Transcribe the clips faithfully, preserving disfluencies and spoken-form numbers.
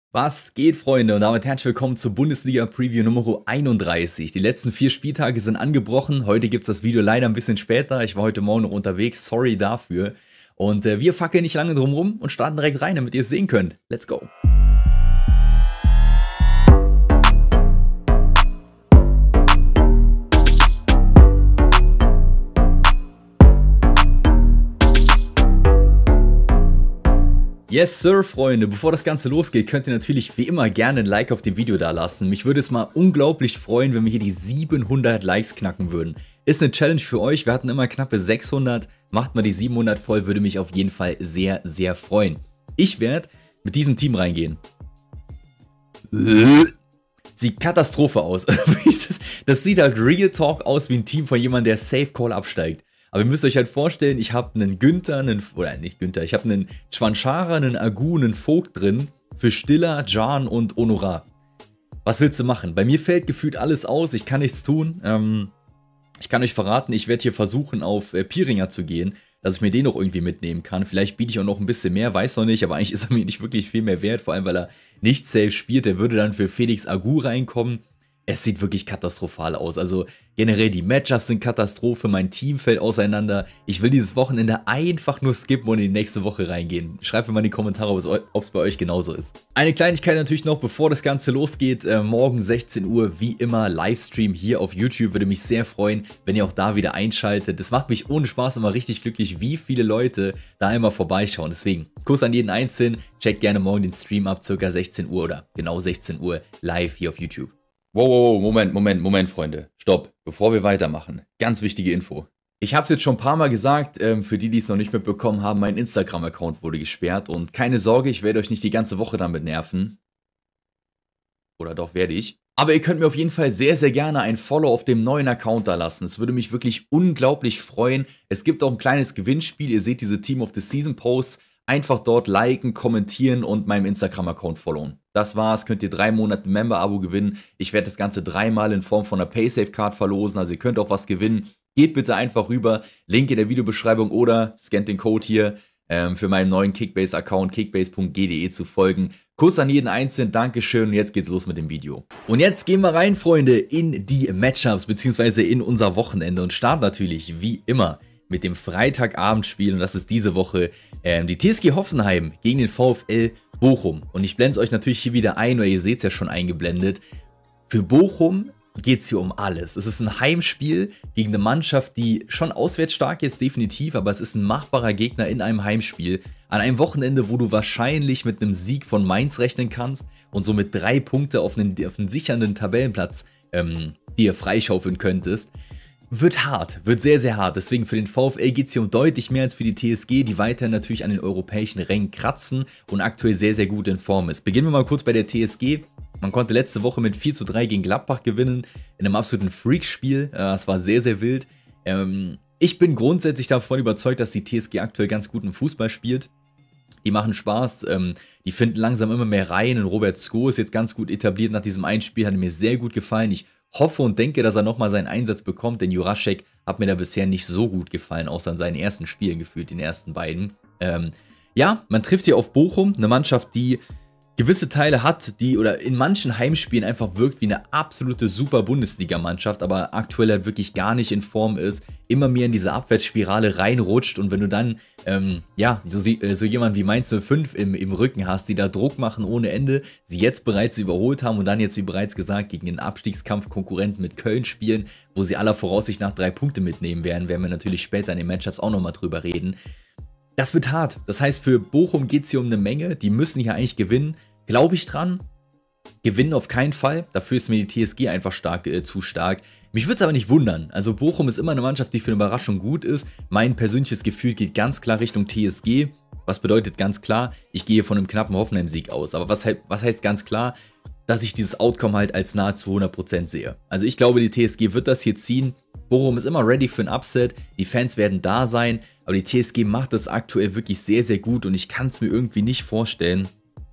Was geht, Freunde? Und damit herzlich willkommen zur Bundesliga-Preview Nummer einunddreißig. Die letzten vier Spieltage sind angebrochen. Heute gibt es das Video leider ein bisschen später. Ich war heute Morgen noch unterwegs. Sorry dafür. Und äh, wir fackeln nicht lange drum rum und starten direkt rein, damit ihr es sehen könnt. Let's go! Yes Sir, Freunde, bevor das Ganze losgeht, könnt ihr natürlich wie immer gerne ein Like auf dem Video da lassen. Mich würde es mal unglaublich freuen, wenn wir hier die siebenhundert Likes knacken würden. Ist eine Challenge für euch, wir hatten immer knappe sechshundert, macht mal die siebenhundert voll, würde mich auf jeden Fall sehr, sehr freuen. Ich werde mit diesem Team reingehen. Sieht Katastrophe aus. Das sieht halt Real Talk aus wie ein Team von jemandem, der Safe Call absteigt. Aber ihr müsst euch halt vorstellen, ich habe einen Günther, einen, oder nicht Günther, ich habe einen Chwanchara, einen Agu, einen Vogt drin für Stiller, Can und Honorar. Was willst du machen? Bei mir fällt gefühlt alles aus, ich kann nichts tun. Ähm, ich kann euch verraten, ich werde hier versuchen, auf äh, Pieringer zu gehen, dass ich mir den noch irgendwie mitnehmen kann. Vielleicht biete ich auch noch ein bisschen mehr, weiß noch nicht, aber eigentlich ist er mir nicht wirklich viel mehr wert, vor allem weil er nicht safe spielt. Der würde dann für Felix Agu reinkommen. Es sieht wirklich katastrophal aus, also generell die Matchups sind Katastrophe, mein Team fällt auseinander. Ich will dieses Wochenende einfach nur skippen und in die nächste Woche reingehen. Schreibt mir mal in die Kommentare, ob es bei euch genauso ist. Eine Kleinigkeit natürlich noch, bevor das Ganze losgeht, äh, morgen sechzehn Uhr, wie immer, Livestream hier auf YouTube. Würde mich sehr freuen, wenn ihr auch da wieder einschaltet. Das macht mich ohne Spaß immer richtig glücklich, wie viele Leute da immer vorbeischauen. Deswegen, Kuss an jeden Einzelnen, checkt gerne morgen den Stream ab, circa sechzehn Uhr oder genau sechzehn Uhr live hier auf YouTube. Wow, wow, wow, Moment, Moment, Moment, Freunde. Stopp, bevor wir weitermachen. Ganz wichtige Info. Ich habe es jetzt schon ein paar Mal gesagt, ähm, für die, die es noch nicht mitbekommen haben, mein Instagram-Account wurde gesperrt. Und keine Sorge, ich werde euch nicht die ganze Woche damit nerven. Oder doch werde ich. Aber ihr könnt mir auf jeden Fall sehr, sehr gerne ein Follow auf dem neuen Account da lassen. Es würde mich wirklich unglaublich freuen. Es gibt auch ein kleines Gewinnspiel. Ihr seht diese Team of the Season Posts. Einfach dort liken, kommentieren und meinem Instagram-Account followen. Das war's, könnt ihr drei Monate Member-Abo gewinnen. Ich werde das Ganze dreimal in Form von einer Paysafe-Card verlosen, also ihr könnt auch was gewinnen. Geht bitte einfach rüber, Link in der Videobeschreibung oder scannt den Code hier ähm, für meinen neuen Kickbase-Account kickbase punkt g punkt de zu folgen. Kuss an jeden Einzelnen, Dankeschön und jetzt geht's los mit dem Video. Und jetzt gehen wir rein, Freunde, in die Matchups bzw. in unser Wochenende und starten natürlich wie immer mit dem Freitagabendspiel und das ist diese Woche ähm, die T S G Hoffenheim gegen den VfL Bochum. Und ich blende es euch natürlich hier wieder ein, oder ihr seht es ja schon eingeblendet. Für Bochum geht es hier um alles. Es ist ein Heimspiel gegen eine Mannschaft, die schon auswärts stark ist, definitiv, aber es ist ein machbarer Gegner in einem Heimspiel. An einem Wochenende, wo du wahrscheinlich mit einem Sieg von Mainz rechnen kannst und somit drei Punkte auf einen, auf einen sichernden Tabellenplatz ähm, dir freischaufeln könntest. Wird hart, wird sehr, sehr hart. Deswegen für den VfL geht es hier um deutlich mehr als für die T S G, die weiterhin natürlich an den europäischen Rängen kratzen und aktuell sehr, sehr gut in Form ist. Beginnen wir mal kurz bei der T S G. Man konnte letzte Woche mit vier zu drei gegen Gladbach gewinnen, in einem absoluten Freakspiel. Das war sehr, sehr wild. Ich bin grundsätzlich davon überzeugt, dass die T S G aktuell ganz guten Fußball spielt. Die machen Spaß, die finden langsam immer mehr rein. Und Robert Sko ist jetzt ganz gut etabliert nach diesem Einspiel, hat mir sehr gut gefallen. Ich hoffe und denke, dass er nochmal seinen Einsatz bekommt, denn Juraschek hat mir da bisher nicht so gut gefallen, außer in seinen ersten Spielen gefühlt, den ersten beiden. Ähm, ja, man trifft hier auf Bochum, eine Mannschaft, die gewisse Teile hat, die oder in manchen Heimspielen einfach wirkt wie eine absolute super Bundesliga-Mannschaft, aber aktuell halt wirklich gar nicht in Form ist, immer mehr in diese Abwärtsspirale reinrutscht und wenn du dann, ähm, ja, so, so jemand wie Mainz null fünf im, im Rücken hast, die da Druck machen ohne Ende, sie jetzt bereits überholt haben und dann jetzt, wie bereits gesagt, gegen den Abstiegskampf-Konkurrenten mit Köln spielen, wo sie aller Voraussicht nach drei Punkte mitnehmen werden, werden wir natürlich später in den Matchups auch nochmal drüber reden. Das wird hart. Das heißt, für Bochum geht es hier um eine Menge, die müssen hier eigentlich gewinnen. Glaube ich dran? Gewinnen auf keinen Fall. Dafür ist mir die T S G einfach stark, äh, zu stark. Mich würde es aber nicht wundern. Also Bochum ist immer eine Mannschaft, die für eine Überraschung gut ist. Mein persönliches Gefühl geht ganz klar Richtung T S G. Was bedeutet ganz klar, ich gehe von einem knappen Hoffenheim-Sieg aus. Aber was, was heißt ganz klar? Dass ich dieses Outcome halt als nahezu hundert Prozent sehe. Also ich glaube, die T S G wird das hier ziehen. Bochum ist immer ready für ein Upset. Die Fans werden da sein. Aber die T S G macht das aktuell wirklich sehr, sehr gut. Und ich kann es mir irgendwie nicht vorstellen,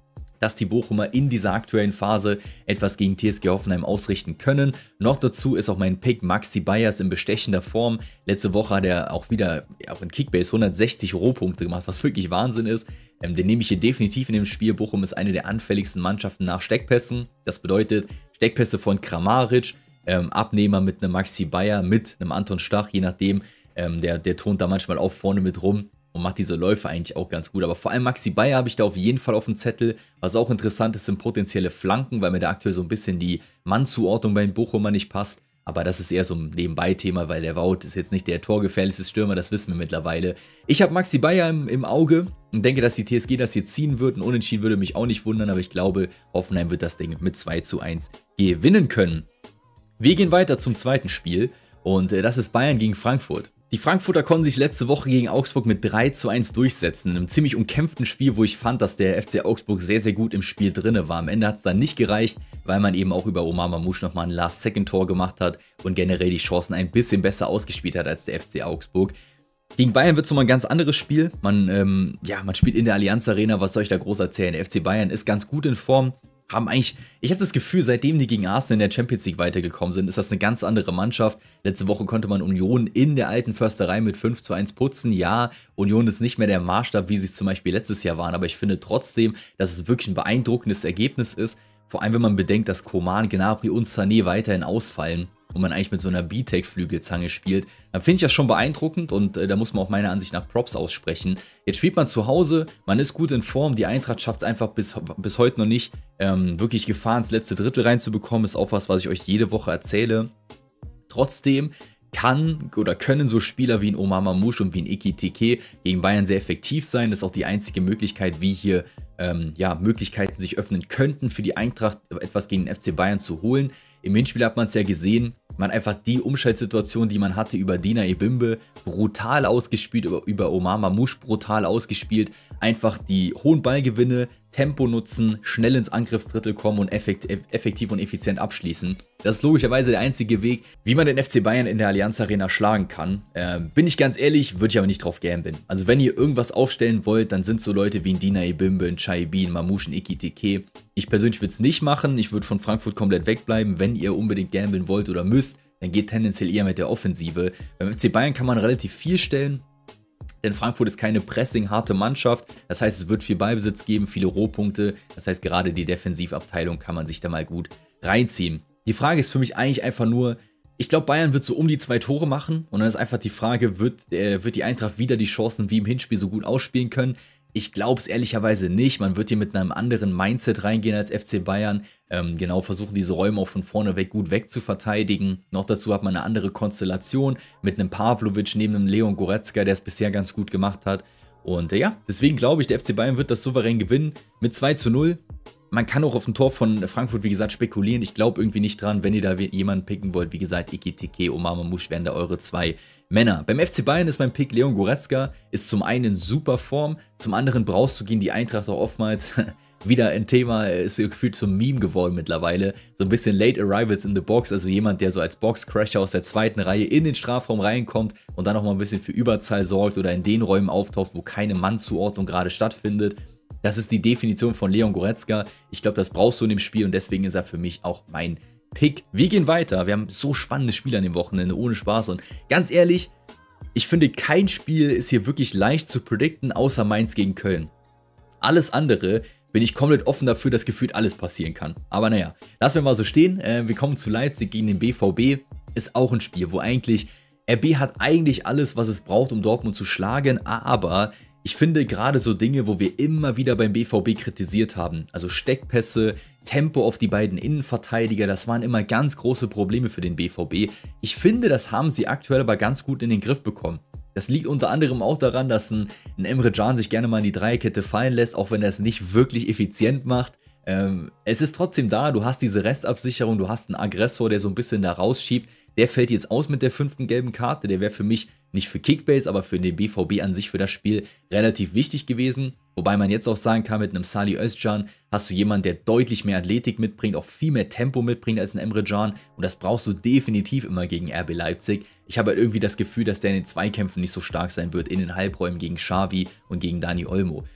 dass die Bochumer in dieser aktuellen Phase etwas gegen T S G Hoffenheim ausrichten können. Noch dazu ist auch mein Pick Maxi Bayers in bestechender Form. Letzte Woche hat er auch wieder, auch in Kickbase, hundertsechzig Rohpunkte gemacht, was wirklich Wahnsinn ist. Ähm, den nehme ich hier definitiv in dem Spiel. Bochum ist eine der anfälligsten Mannschaften nach Steckpässen. Das bedeutet Steckpässe von Kramaric, ähm, Abnehmer mit einem Maxi Bayer, mit einem Anton Stach, je nachdem. Ähm, der, der turnt da manchmal auch vorne mit rum und macht diese Läufe eigentlich auch ganz gut. Aber vor allem Maxi Bayer habe ich da auf jeden Fall auf dem Zettel. Was auch interessant ist, sind potenzielle Flanken, weil mir da aktuell so ein bisschen die Mannzuordnung bei den Bochumer nicht passt. Aber das ist eher so ein Nebenbei-Thema, weil der Wout ist jetzt nicht der torgefährlichste Stürmer, das wissen wir mittlerweile. Ich habe Maxi Bayer im, im Auge und denke, dass die T S G das hier ziehen wird. Ein Unentschieden würde mich auch nicht wundern, aber ich glaube, Hoffenheim wird das Ding mit zwei zu eins gewinnen können. Wir gehen weiter zum zweiten Spiel und äh, das ist Bayern gegen Frankfurt. Die Frankfurter konnten sich letzte Woche gegen Augsburg mit drei zu eins durchsetzen. In einem ziemlich umkämpften Spiel, wo ich fand, dass der F C Augsburg sehr, sehr gut im Spiel drin war. Am Ende hat es dann nicht gereicht, weil man eben auch über Omar Mamouche nochmal ein Last-Second-Tor gemacht hat und generell die Chancen ein bisschen besser ausgespielt hat als der F C Augsburg. Gegen Bayern wird es nochmal ein ganz anderes Spiel. Man, ähm, ja, man spielt in der Allianz Arena, was soll ich da groß erzählen? Der F C Bayern ist ganz gut in Form. Haben eigentlich, ich habe das Gefühl, seitdem die gegen Arsenal in der Champions League weitergekommen sind, ist das eine ganz andere Mannschaft. Letzte Woche konnte man Union in der alten Försterei mit fünf zu eins putzen. Ja, Union ist nicht mehr der Maßstab, wie sie es zum Beispiel letztes Jahr waren, aber ich finde trotzdem, dass es wirklich ein beeindruckendes Ergebnis ist. Vor allem, wenn man bedenkt, dass Coman, Gnabry und Sané weiterhin ausfallen und man eigentlich mit so einer B-Tech-Flügelzange spielt, dann finde ich das schon beeindruckend und äh, da muss man auch meiner Ansicht nach Props aussprechen. Jetzt spielt man zu Hause, man ist gut in Form, die Eintracht schafft es einfach bis, bis heute noch nicht, ähm, wirklich Gefahr ins letzte Drittel reinzubekommen, ist auch was, was ich euch jede Woche erzähle. Trotzdem kann oder können so Spieler wie ein Omar Mamouche und wie ein Ekitike gegen Bayern sehr effektiv sein. Das ist auch die einzige Möglichkeit, wie hier ähm, ja, Möglichkeiten sich öffnen könnten, für die Eintracht etwas gegen den F C Bayern zu holen. Im Hinspiel hat man es ja gesehen, man hat einfach die Umschaltsituation, die man hatte über Dina Ebimbe, brutal ausgespielt, über, über Omar Mamouche brutal ausgespielt. Einfach die hohen Ballgewinne, Tempo nutzen, schnell ins Angriffsdrittel kommen und effektiv und effizient abschließen. Das ist logischerweise der einzige Weg, wie man den F C Bayern in der Allianz Arena schlagen kann. Ähm, bin ich ganz ehrlich, würde ich aber nicht drauf gambeln. Also wenn ihr irgendwas aufstellen wollt, dann sind so Leute wie ein Dina Ebimbe, ein Chaibi, ein Mamouche, ein Ekitike. Ich persönlich würde es nicht machen. Ich würde von Frankfurt komplett wegbleiben. Wenn ihr unbedingt gambeln wollt oder müsst, dann geht tendenziell eher mit der Offensive. Beim F C Bayern kann man relativ viel stellen. Denn Frankfurt ist keine pressing-harte Mannschaft. Das heißt, es wird viel Ballbesitz geben, viele Rohpunkte. Das heißt, gerade die Defensivabteilung kann man sich da mal gut reinziehen. Die Frage ist für mich eigentlich einfach nur, ich glaube, Bayern wird so um die zwei Tore machen. Und dann ist einfach die Frage, wird, äh, wird die Eintracht wieder die Chancen wie im Hinspiel so gut ausspielen können? Ich glaube es ehrlicherweise nicht. Man wird hier mit einem anderen Mindset reingehen als F C Bayern. Ähm, genau, versuchen diese Räume auch von vorne weg gut wegzuverteidigen. Noch dazu hat man eine andere Konstellation mit einem Pavlovic neben einem Leon Goretzka, der es bisher ganz gut gemacht hat. Und äh, ja, deswegen glaube ich, der F C Bayern wird das souverän gewinnen mit zwei zu null. Man kann auch auf ein Tor von Frankfurt, wie gesagt, spekulieren. Ich glaube irgendwie nicht dran, wenn ihr da jemanden picken wollt. Wie gesagt, Ekitike, Omar Mamouche wären da eure zwei Männer. Beim F C Bayern ist mein Pick Leon Goretzka. Ist zum einen in super Form, zum anderen brauchst du gegen die Eintracht auch oftmals wieder ein Thema, ist gefühlt zum Meme geworden mittlerweile. So ein bisschen Late Arrivals in the Box, also jemand, der so als Boxcrasher aus der zweiten Reihe in den Strafraum reinkommt und dann auch mal ein bisschen für Überzahl sorgt oder in den Räumen auftaucht, wo keine Mannzuordnung gerade stattfindet. Das ist die Definition von Leon Goretzka. Ich glaube, das brauchst du in dem Spiel und deswegen ist er für mich auch mein Pick. Wir gehen weiter. Wir haben so spannende Spiele an dem Wochenende, ohne Spaß. Und ganz ehrlich, ich finde, kein Spiel ist hier wirklich leicht zu predikten, außer Mainz gegen Köln. Alles andere bin ich komplett offen dafür, dass gefühlt alles passieren kann. Aber naja, lassen wir mal so stehen. Äh, wir kommen zu Leipzig gegen den B V B. Ist auch ein Spiel, wo eigentlich R B hat eigentlich alles, was es braucht, um Dortmund zu schlagen, aber ich finde gerade so Dinge, wo wir immer wieder beim B V B kritisiert haben, also Steckpässe, Tempo auf die beiden Innenverteidiger, das waren immer ganz große Probleme für den B V B. Ich finde, das haben sie aktuell aber ganz gut in den Griff bekommen. Das liegt unter anderem auch daran, dass ein, ein Emre Can sich gerne mal in die Dreierkette fallen lässt, auch wenn er es nicht wirklich effizient macht. Ähm, es ist trotzdem da, du hast diese Restabsicherung, du hast einen Aggressor, der so ein bisschen da rausschiebt. Der fällt jetzt aus mit der fünften gelben Karte. Der wäre für mich nicht für Kickbase, aber für den B V B an sich für das Spiel relativ wichtig gewesen. Wobei man jetzt auch sagen kann, mit einem Salih Özcan hast du jemanden, der deutlich mehr Athletik mitbringt, auch viel mehr Tempo mitbringt als ein Emre Can. Und das brauchst du definitiv immer gegen R B Leipzig. Ich habe halt irgendwie das Gefühl, dass der in den Zweikämpfen nicht so stark sein wird, in den Halbräumen gegen Xavi und gegen Dani Olmo.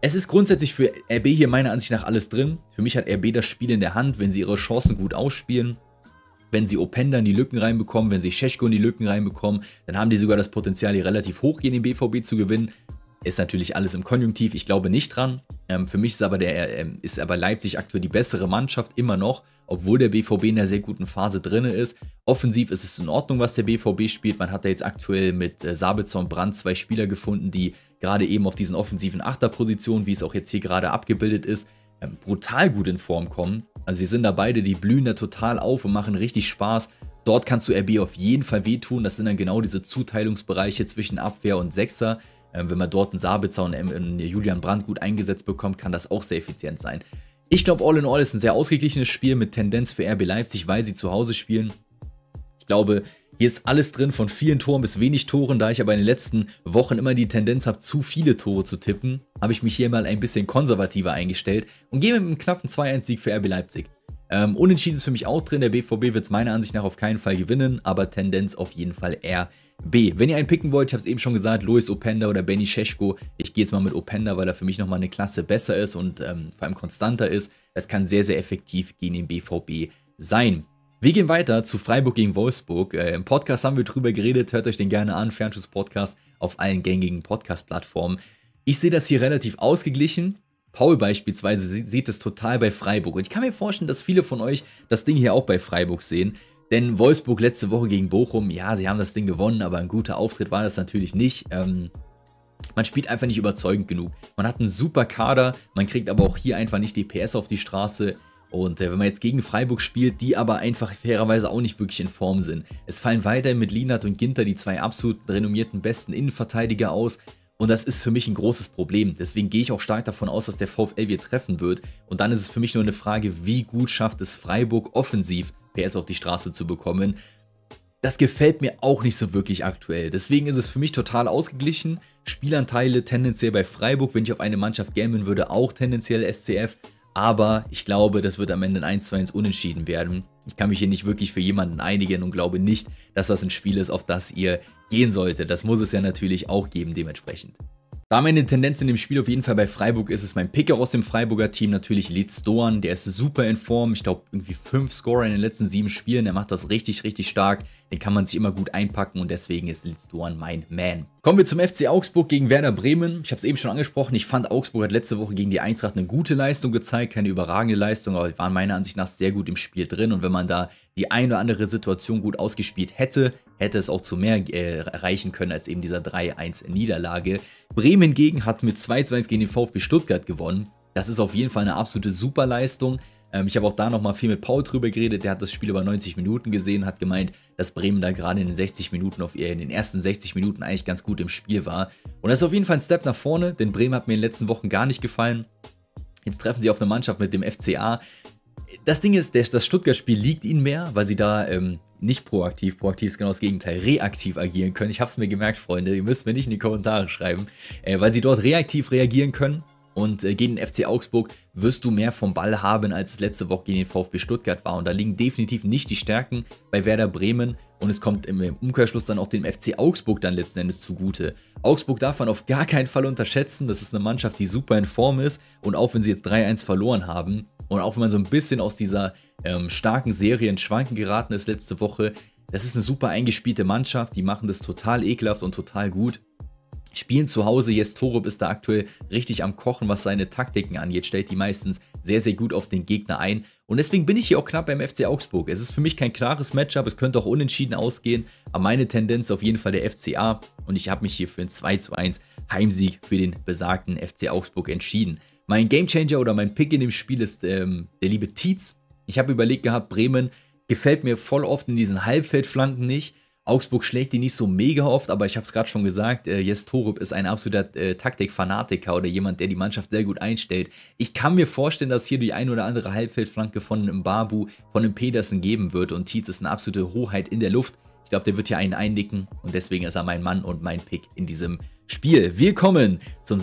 Es ist grundsätzlich für R B hier meiner Ansicht nach alles drin. Für mich hat R B das Spiel in der Hand, wenn sie ihre Chancen gut ausspielen. Wenn sie Openda in die Lücken reinbekommen, wenn sie Šeško in die Lücken reinbekommen, dann haben die sogar das Potenzial, hier relativ hoch gegen den B V B zu gewinnen. Ist natürlich alles im Konjunktiv, ich glaube nicht dran. Ähm, für mich ist aber, der, ähm, ist aber Leipzig aktuell die bessere Mannschaft, immer noch, obwohl der B V B in einer sehr guten Phase drin ist. Offensiv ist es in Ordnung, was der B V B spielt. Man hat da jetzt aktuell mit äh, Sabitzer und Brandt zwei Spieler gefunden, die gerade eben auf diesen offensiven Achterpositionen, wie es auch jetzt hier gerade abgebildet ist, ähm, brutal gut in Form kommen. Also die sind da beide, die blühen da total auf und machen richtig Spaß. Dort kannst du R B auf jeden Fall wehtun. Das sind dann genau diese Zuteilungsbereiche zwischen Abwehr und Sechser. Ähm, wenn man dort einen Sabitzer und einen Julian Brandt gut eingesetzt bekommt, kann das auch sehr effizient sein. Ich glaube, all in all ist ein sehr ausgeglichenes Spiel mit Tendenz für R B Leipzig, weil sie zu Hause spielen. Ich glaube, hier ist alles drin, von vielen Toren bis wenig Toren. Da ich aber in den letzten Wochen immer die Tendenz habe, zu viele Tore zu tippen, habe ich mich hier mal ein bisschen konservativer eingestellt und gehe mit einem knappen zwei eins Sieg für R B Leipzig. Ähm, Unentschieden ist für mich auch drin. Der B V B wird es meiner Ansicht nach auf keinen Fall gewinnen, aber Tendenz auf jeden Fall R B. Wenn ihr einen picken wollt, ich habe es eben schon gesagt, Lois Openda oder Benny Šeško. Ich gehe jetzt mal mit Openda, weil er für mich nochmal eine Klasse besser ist und ähm, vor allem konstanter ist. Das kann sehr, sehr effektiv gegen den B V B sein. Wir gehen weiter zu Freiburg gegen Wolfsburg. Äh, Im Podcast haben wir drüber geredet, hört euch den gerne an, Fernschuss-Podcast auf allen gängigen Podcast-Plattformen. Ich sehe das hier relativ ausgeglichen. Paul beispielsweise sieht es total bei Freiburg. Und ich kann mir vorstellen, dass viele von euch das Ding hier auch bei Freiburg sehen. Denn Wolfsburg letzte Woche gegen Bochum, ja, sie haben das Ding gewonnen, aber ein guter Auftritt war das natürlich nicht. Ähm, man spielt einfach nicht überzeugend genug. Man hat einen super Kader, man kriegt aber auch hier einfach nicht die P S auf die Straße. Und äh, wenn man jetzt gegen Freiburg spielt, die aber einfach fairerweise auch nicht wirklich in Form sind. Es fallen weiterhin mit Lienert und Ginter die zwei absolut renommierten besten Innenverteidiger aus. Und das ist für mich ein großes Problem. Deswegen gehe ich auch stark davon aus, dass der VfL wir treffen wird. Und dann ist es für mich nur eine Frage, wie gut schafft es Freiburg offensiv P S auf die Straße zu bekommen. Das gefällt mir auch nicht so wirklich aktuell. Deswegen ist es für mich total ausgeglichen. Spielanteile tendenziell bei Freiburg, wenn ich auf eine Mannschaft gambeln würde, auch tendenziell S C F. Aber ich glaube, das wird am Ende ein eins zu eins Unentschieden werden. Ich kann mich hier nicht wirklich für jemanden einigen und glaube nicht, dass das ein Spiel ist, auf das ihr gehen solltet. Das muss es ja natürlich auch geben dementsprechend. Da meine Tendenz in dem Spiel auf jeden Fall bei Freiburg ist, ist mein Picker aus dem Freiburger Team natürlich Litz Doan. Der ist super in Form. Ich glaube, irgendwie fünf Scorer in den letzten sieben Spielen. Der macht das richtig, richtig stark. Den kann man sich immer gut einpacken und deswegen ist Litz Doan mein Man. Kommen wir zum F C Augsburg gegen Werder Bremen. Ich habe es eben schon angesprochen. Ich fand, Augsburg hat letzte Woche gegen die Eintracht eine gute Leistung gezeigt. Keine überragende Leistung, aber waren meiner Ansicht nach sehr gut im Spiel drin. Und wenn man da die eine oder andere Situation gut ausgespielt hätte, hätte es auch zu mehr äh, erreichen können als eben dieser drei eins Niederlage. Bremen hingegen hat mit zwei zu eins gegen den VfB Stuttgart gewonnen. Das ist auf jeden Fall eine absolute Superleistung. Ähm, ich habe auch da nochmal viel mit Paul drüber geredet. Der hat das Spiel über neunzig Minuten gesehen, hat gemeint, dass Bremen da gerade in den sechzig Minuten, auf, in den ersten sechzig Minuten eigentlich ganz gut im Spiel war. Und das ist auf jeden Fall ein Step nach vorne, denn Bremen hat mir in den letzten Wochen gar nicht gefallen. Jetzt treffen sie auf eine Mannschaft mit dem F C A. Das Ding ist, das Stuttgart-Spiel liegt ihnen mehr, weil sie da ähm, nicht proaktiv, proaktiv ist genau das Gegenteil, reaktiv agieren können. Ich habe es mir gemerkt, Freunde, ihr müsst mir nicht in die Kommentare schreiben, äh, weil sie dort reaktiv reagieren können. Und äh, gegen den F C Augsburg wirst du mehr vom Ball haben, als es letzte Woche gegen den VfB Stuttgart war. Und da liegen definitiv nicht die Stärken bei Werder Bremen. Und es kommt im Umkehrschluss dann auch dem F C Augsburg dann letzten Endes zugute. Augsburg darf man auf gar keinen Fall unterschätzen. Das ist eine Mannschaft, die super in Form ist. Und auch wenn sie jetzt drei eins verloren haben und auch wenn man so ein bisschen aus dieser ähm, starken Serie ins Schwanken geraten ist letzte Woche, das ist eine super eingespielte Mannschaft. Die machen das total ekelhaft und total gut. Spielen zu Hause, Jes Torup ist da aktuell richtig am Kochen, was seine Taktiken angeht, stellt die meistens sehr, sehr gut auf den Gegner ein. Und deswegen bin ich hier auch knapp beim F C Augsburg. Es ist für mich kein klares Matchup, es könnte auch unentschieden ausgehen, aber meine Tendenz auf jeden Fall der F C A. Und ich habe mich hier für einen zwei zu eins Heimsieg für den besagten F C Augsburg entschieden. Mein Gamechanger oder mein Pick in dem Spiel ist ähm, der liebe Tietz. Ich habe überlegt gehabt, Bremen gefällt mir voll oft in diesen Halbfeldflanken nicht. Augsburg schlägt die nicht so mega oft, aber ich habe es gerade schon gesagt, äh, Jes Torup ist ein absoluter äh, Taktikfanatiker oder jemand, der die Mannschaft sehr gut einstellt. Ich kann mir vorstellen, dass hier die ein oder andere Halbfeldflanke von einem Babu, von einem Pedersen geben wird und Tietz ist eine absolute Hoheit in der Luft. Ich glaube, der wird hier einen einnicken und deswegen ist er mein Mann und mein Pick in diesem Spiel. Wir kommen zum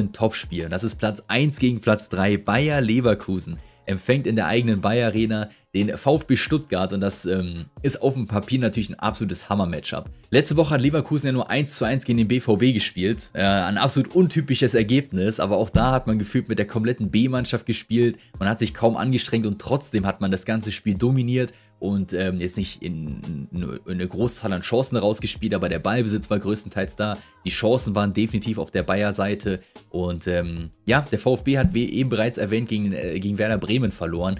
Samstagabend-Topspiel. Das ist Platz eins gegen Platz drei. Bayer Leverkusen empfängt in der eigenen Bayer Arena den VfB Stuttgart, und das ähm, ist auf dem Papier natürlich ein absolutes Hammer-Matchup. Letzte Woche hat Leverkusen ja nur eins zu eins gegen den B V B gespielt, äh, ein absolut untypisches Ergebnis, aber auch da hat man gefühlt mit der kompletten B-Mannschaft gespielt, man hat sich kaum angestrengt und trotzdem hat man das ganze Spiel dominiert und ähm, jetzt nicht in, in, in eine Großzahl an Chancen rausgespielt, aber der Ballbesitz war größtenteils da, die Chancen waren definitiv auf der Bayer-Seite und ähm, ja, der VfB hat, wie eben bereits erwähnt, gegen, äh, gegen Werder Bremen verloren.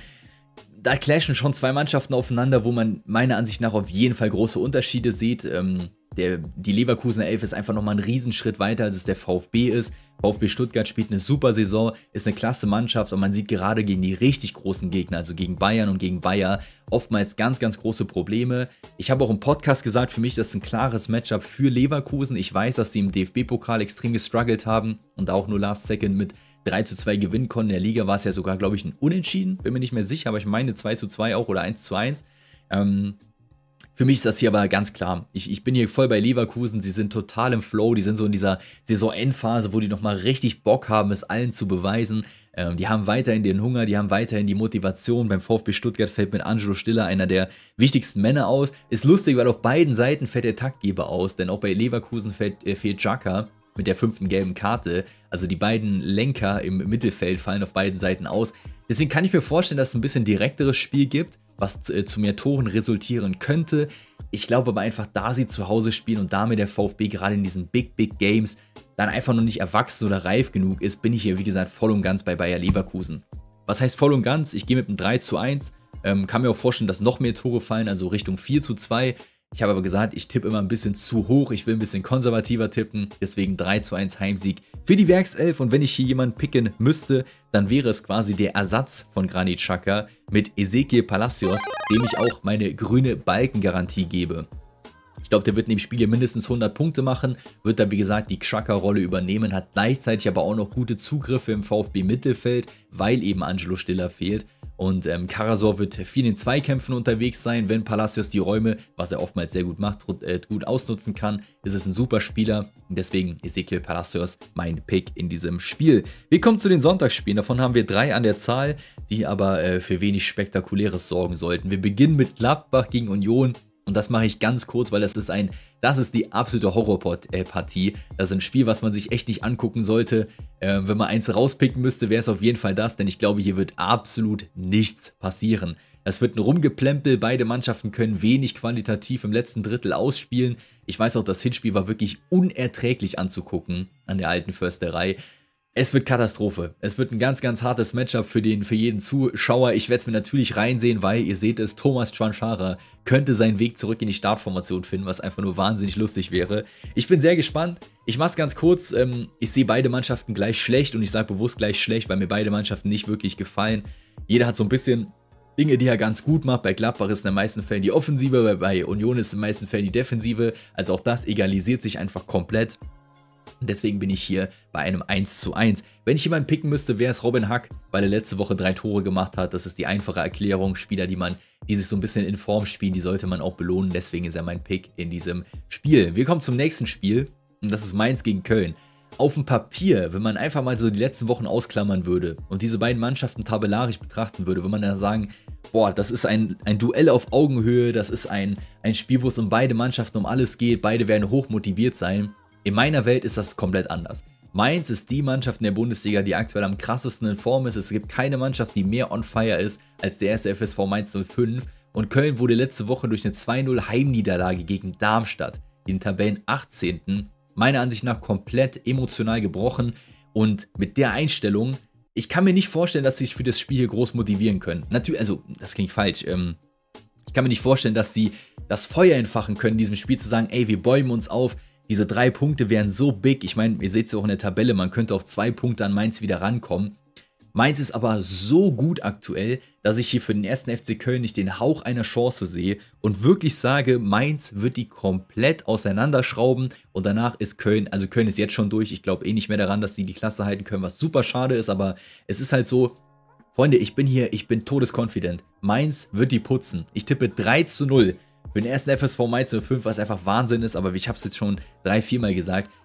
Da clashen schon zwei Mannschaften aufeinander, wo man meiner Ansicht nach auf jeden Fall große Unterschiede sieht. Ähm, der, die Leverkusener Elf ist einfach nochmal einen Riesenschritt weiter, als es der VfB ist. VfB Stuttgart spielt eine super Saison, ist eine klasse Mannschaft und man sieht gerade gegen die richtig großen Gegner, also gegen Bayern und gegen Bayer, oftmals ganz, ganz große Probleme. Ich habe auch im Podcast gesagt, für mich ist das ein klares Matchup für Leverkusen. Ich weiß, dass sie im D F B-Pokal extrem gestruggelt haben und auch nur Last Second mit drei zu zwei gewinnen konnten. In der Liga war es ja sogar, glaube ich, ein Unentschieden. Bin mir nicht mehr sicher, aber ich meine zwei zu zwei auch oder eins zu eins. Ähm, für mich ist das hier aber ganz klar. Ich, ich bin hier voll bei Leverkusen. Sie sind total im Flow. Die sind so in dieser Saisonendphase, wo die nochmal richtig Bock haben, es allen zu beweisen. Ähm, die haben weiterhin den Hunger, die haben weiterhin die Motivation. Beim VfB Stuttgart fällt mit Angelo Stiller einer der wichtigsten Männer aus. Ist lustig, weil auf beiden Seiten fällt der Taktgeber aus, denn auch bei Leverkusen fällt, äh, fehlt Xhaka mit der fünften gelben Karte. Also die beiden Lenker im Mittelfeld fallen auf beiden Seiten aus. Deswegen kann ich mir vorstellen, dass es ein bisschen direkteres Spiel gibt, was zu, äh, zu mehr Toren resultieren könnte. Ich glaube aber einfach, da sie zu Hause spielen und damit der VfB gerade in diesen Big, Big Games dann einfach noch nicht erwachsen oder reif genug ist, bin ich hier, wie gesagt, voll und ganz bei Bayer Leverkusen. Was heißt voll und ganz? Ich gehe mit einem drei zu eins. Ähm, kann mir auch vorstellen, dass noch mehr Tore fallen, also Richtung vier zu zwei. Ich habe aber gesagt, ich tippe immer ein bisschen zu hoch, ich will ein bisschen konservativer tippen, deswegen drei zu eins Heimsieg für die Werkself. Und wenn ich hier jemanden picken müsste, dann wäre es quasi der Ersatz von Granit Xhaka mit Ezequiel Palacios, dem ich auch meine grüne Balkengarantie gebe. Ich glaube, der wird in dem Spiel hier mindestens hundert Punkte machen, wird dann wie gesagt die Xhaka-Rolle übernehmen, hat gleichzeitig aber auch noch gute Zugriffe im VfB-Mittelfeld, weil eben Angelo Stiller fehlt. Und ähm, Karasor wird viel in Zweikämpfen unterwegs sein, wenn Palacios die Räume, was er oftmals sehr gut macht, äh, gut ausnutzen kann, ist es ein super Spieler. Und deswegen Ezequiel Palacios mein Pick in diesem Spiel. Wir kommen zu den Sonntagsspielen, davon haben wir drei an der Zahl, die aber äh, für wenig Spektakuläres sorgen sollten. Wir beginnen mit Gladbach gegen Union. Und das mache ich ganz kurz, weil das ist ein, das ist die absolute Horrorpartie. Das ist ein Spiel, was man sich echt nicht angucken sollte. Äh, wenn man eins rauspicken müsste, wäre es auf jeden Fall das, denn ich glaube, hier wird absolut nichts passieren. Es wird ein Rumgeplempel, beide Mannschaften können wenig qualitativ im letzten Drittel ausspielen. Ich weiß auch, das Hinspiel war wirklich unerträglich anzugucken an der alten Försterei. Es wird Katastrophe. Es wird ein ganz, ganz hartes Matchup für, den, für jeden Zuschauer. Ich werde es mir natürlich reinsehen, weil, ihr seht es, Thomas Schwanschara könnte seinen Weg zurück in die Startformation finden, was einfach nur wahnsinnig lustig wäre. Ich bin sehr gespannt. Ich mache es ganz kurz. Ähm, ich sehe beide Mannschaften gleich schlecht und ich sage bewusst gleich schlecht, weil mir beide Mannschaften nicht wirklich gefallen. Jeder hat so ein bisschen Dinge, die er ganz gut macht. Bei Gladbach ist in den meisten Fällen die Offensive, bei Union ist in den meisten Fällen die Defensive. Also auch das egalisiert sich einfach komplett. Und deswegen bin ich hier bei einem eins zu eins. Wenn ich jemanden picken müsste, wäre es Robin Hack, weil er letzte Woche drei Tore gemacht hat. Das ist die einfache Erklärung. Spieler, die man, die sich so ein bisschen in Form spielen, die sollte man auch belohnen. Deswegen ist er mein Pick in diesem Spiel. Wir kommen zum nächsten Spiel und das ist Mainz gegen Köln. Auf dem Papier, wenn man einfach mal so die letzten Wochen ausklammern würde und diese beiden Mannschaften tabellarisch betrachten würde, würde man dann sagen, boah, das ist ein, ein Duell auf Augenhöhe, das ist ein, ein Spiel, wo es um beide Mannschaften um alles geht, beide werden hoch motiviert sein. In meiner Welt ist das komplett anders. Mainz ist die Mannschaft in der Bundesliga, die aktuell am krassesten in Form ist. Es gibt keine Mannschaft, die mehr on fire ist als der erste F S V Mainz null fünf. Und Köln wurde letzte Woche durch eine zwei null Heimniederlage gegen Darmstadt, den Tabellen achtzehnten meiner Ansicht nach komplett emotional gebrochen. Und mit der Einstellung, ich kann mir nicht vorstellen, dass sie sich für das Spiel hier groß motivieren können. Natürlich, also das klingt falsch. Ähm, ich kann mir nicht vorstellen, dass sie das Feuer entfachen können, in diesem Spiel zu sagen, ey, wir bäumen uns auf. Diese drei Punkte wären so big. Ich meine, ihr seht es ja auch in der Tabelle, man könnte auf zwei Punkte an Mainz wieder rankommen. Mainz ist aber so gut aktuell, dass ich hier für den ersten F C Köln nicht den Hauch einer Chance sehe und wirklich sage, Mainz wird die komplett auseinanderschrauben und danach ist Köln, also Köln ist jetzt schon durch. Ich glaube eh nicht mehr daran, dass sie die Klasse halten können, was super schade ist, aber es ist halt so, Freunde, ich bin hier, ich bin todesconfident. Mainz wird die putzen. Ich tippe drei zu null. Für den ersten F S V Mainz null fünf, was einfach Wahnsinn ist, aber ich habe es jetzt schon drei, vier Mal gesagt,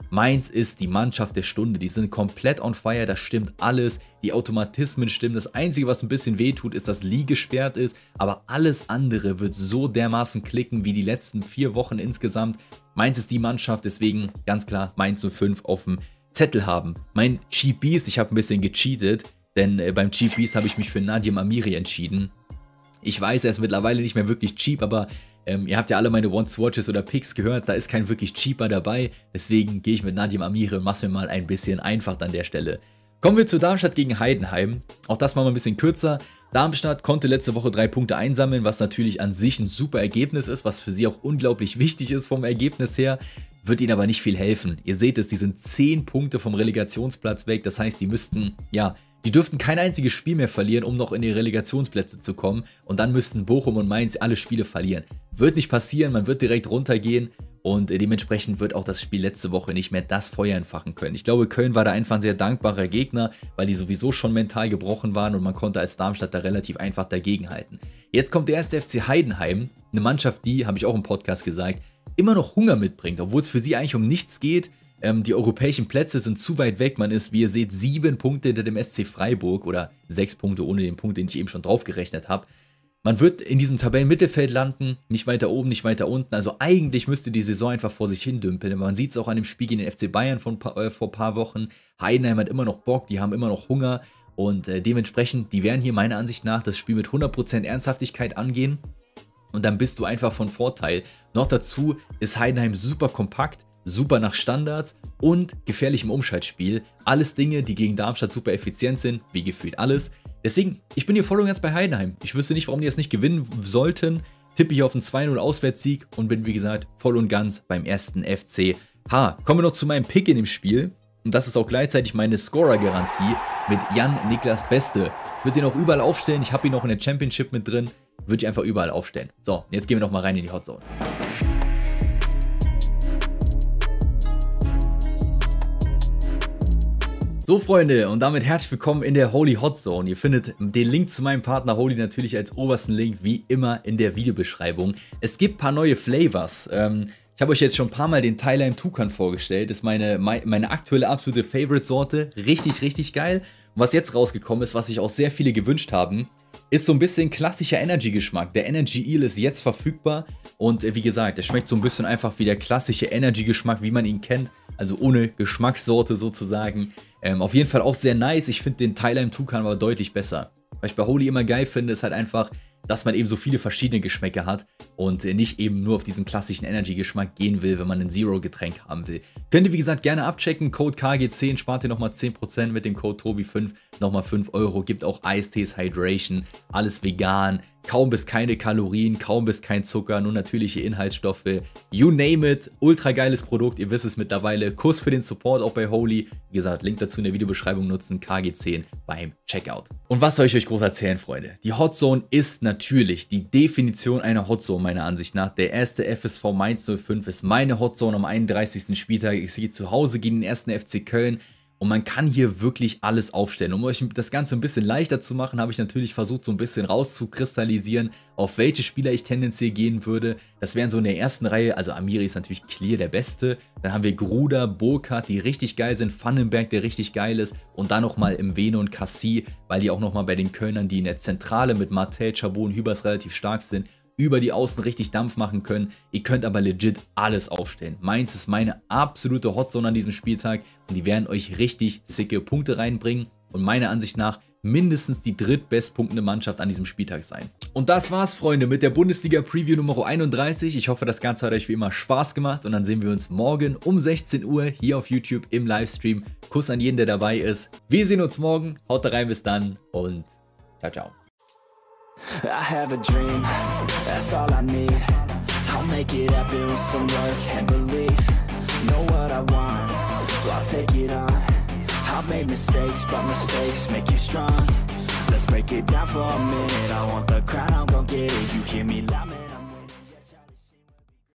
Mainz ist die Mannschaft der Stunde, die sind komplett on fire, das stimmt alles, die Automatismen stimmen, das Einzige, was ein bisschen wehtut, ist, dass Lee gesperrt ist, aber alles andere wird so dermaßen klicken wie die letzten vier Wochen insgesamt. Mainz ist die Mannschaft, deswegen ganz klar Mainz null fünf auf dem Zettel haben. Mein Cheap Beast, ich habe ein bisschen gecheatet, denn äh, beim Cheap Beast habe ich mich für Nadim Amiri entschieden. Ich weiß, er ist mittlerweile nicht mehr wirklich cheap, aber ähm, ihr habt ja alle meine One-Swatches oder Picks gehört, da ist kein wirklich cheaper dabei. Deswegen gehe ich mit Nadim Amiri und mache es mir mal ein bisschen einfach an der Stelle. Kommen wir zu Darmstadt gegen Heidenheim. Auch das machen wir ein bisschen kürzer. Darmstadt konnte letzte Woche drei Punkte einsammeln, was natürlich an sich ein super Ergebnis ist, was für sie auch unglaublich wichtig ist vom Ergebnis her. Wird ihnen aber nicht viel helfen. Ihr seht es, die sind zehn Punkte vom Relegationsplatz weg. Das heißt, die müssten, ja, die dürften kein einziges Spiel mehr verlieren, um noch in die Relegationsplätze zu kommen. Und dann müssten Bochum und Mainz alle Spiele verlieren. Wird nicht passieren, man wird direkt runtergehen. Und dementsprechend wird auch das Spiel letzte Woche nicht mehr das Feuer entfachen können. Ich glaube, Köln war da einfach ein sehr dankbarer Gegner, weil die sowieso schon mental gebrochen waren und man konnte als Darmstadt da relativ einfach dagegenhalten. Jetzt kommt der erste F C Heidenheim, eine Mannschaft, die, habe ich auch im Podcast gesagt, immer noch Hunger mitbringt, obwohl es für sie eigentlich um nichts geht. Ähm, die europäischen Plätze sind zu weit weg. Man ist, wie ihr seht, sieben Punkte hinter dem S C Freiburg oder sechs Punkte ohne den Punkt, den ich eben schon drauf gerechnet habe. Man wird in diesem Tabellenmittelfeld landen, nicht weiter oben, nicht weiter unten. Also eigentlich müsste die Saison einfach vor sich hin dümpeln. Man sieht es auch an dem Spiel gegen den F C Bayern von, äh, vor ein paar Wochen. Heidenheim hat immer noch Bock, die haben immer noch Hunger. Und äh, dementsprechend, die werden hier meiner Ansicht nach das Spiel mit hundert Prozent Ernsthaftigkeit angehen. Und dann bist du einfach von Vorteil. Noch dazu ist Heidenheim super kompakt, super nach Standards und gefährlich im Umschaltspiel. Alles Dinge, die gegen Darmstadt super effizient sind, wie gefühlt alles. Deswegen, ich bin hier voll und ganz bei Heidenheim. Ich wüsste nicht, warum die das nicht gewinnen sollten. Tippe hier auf einen zwei null Auswärtssieg und bin, wie gesagt, voll und ganz beim ersten F C H. Kommen wir noch zu meinem Pick in dem Spiel. Und das ist auch gleichzeitig meine Scorer-Garantie mit Jan-Niklas Beste. Ich würde den auch überall aufstellen. Ich habe ihn noch in der Championship mit drin. Würde ich einfach überall aufstellen. So, jetzt gehen wir noch mal rein in die Hotzone. So Freunde, und damit herzlich willkommen in der Holy Hot Zone. Ihr findet den Link zu meinem Partner Holy natürlich als obersten Link wie immer in der Videobeschreibung. Es gibt ein paar neue Flavors. Ähm, ich habe euch jetzt schon ein paar Mal den Thai Lime Tukan vorgestellt. Das ist meine, meine aktuelle absolute Favorite-Sorte. Richtig, richtig geil. Und was jetzt rausgekommen ist, was sich auch sehr viele gewünscht haben, ist so ein bisschen klassischer Energy-Geschmack. Der Energy Eel ist jetzt verfügbar und äh, wie gesagt, der schmeckt so ein bisschen einfach wie der klassische Energy-Geschmack, wie man ihn kennt. Also ohne Geschmackssorte sozusagen. Ähm, auf jeden Fall auch sehr nice. Ich finde den Thai Lime Tukan aber deutlich besser. Was ich bei Holy immer geil finde, ist halt einfach, dass man eben so viele verschiedene Geschmäcker hat und nicht eben nur auf diesen klassischen Energy-Geschmack gehen will, wenn man ein Zero-Getränk haben will. Könnt ihr, wie gesagt, gerne abchecken. Code K G zehn, spart ihr nochmal zehn Prozent mit dem Code Tobi fünf, nochmal fünf Euro. Gibt auch Eistees, Hydration, alles vegan, kaum bis keine Kalorien, kaum bis kein Zucker, nur natürliche Inhaltsstoffe. You name it, ultra geiles Produkt, ihr wisst es mittlerweile. Kuss für den Support auch bei Holy. Wie gesagt, Link dazu in der Videobeschreibung nutzen, K G zehn beim Checkout. Und was soll ich euch groß erzählen, Freunde? Die Hot Zone ist natürlich die Definition einer Hot Zone meiner Ansicht nach. Der erste F S V Mainz null fünf ist meine Hot Zone am einunddreißigsten Spieltag. Ich sehe zu Hause gegen den ersten F C Köln. Und man kann hier wirklich alles aufstellen. Um euch das Ganze ein bisschen leichter zu machen, habe ich natürlich versucht, so ein bisschen rauszukristallisieren, auf welche Spieler ich tendenziell gehen würde. Das wären so in der ersten Reihe, also Amiri ist natürlich clear der Beste. Dann haben wir Gruder, Burkhardt, die richtig geil sind, Vandenberg, der richtig geil ist. Und dann nochmal Mwene und Cassie, weil die auch nochmal bei den Kölnern, die in der Zentrale mit Martel, Chabot und Hübers relativ stark sind, über die Außen richtig Dampf machen können. Ihr könnt aber legit alles aufstellen. Mainz ist meine absolute Hotzone an diesem Spieltag und die werden euch richtig sicke Punkte reinbringen und meiner Ansicht nach mindestens die drittbestpunktende Mannschaft an diesem Spieltag sein. Und das war's, Freunde, mit der Bundesliga-Preview Nummer einunddreißig. Ich hoffe, das Ganze hat euch wie immer Spaß gemacht und dann sehen wir uns morgen um sechzehn Uhr hier auf YouTube im Livestream. Kuss an jeden, der dabei ist. Wir sehen uns morgen. Haut rein, bis dann und ciao, ciao. I have a dream, that's all I need. I'll make it happen with some work and belief. Know what I want, so I'll take it on. I've made mistakes, but mistakes make you strong. Let's break it down for a minute. I want the crown, I'm gon' get it. You hear me loud.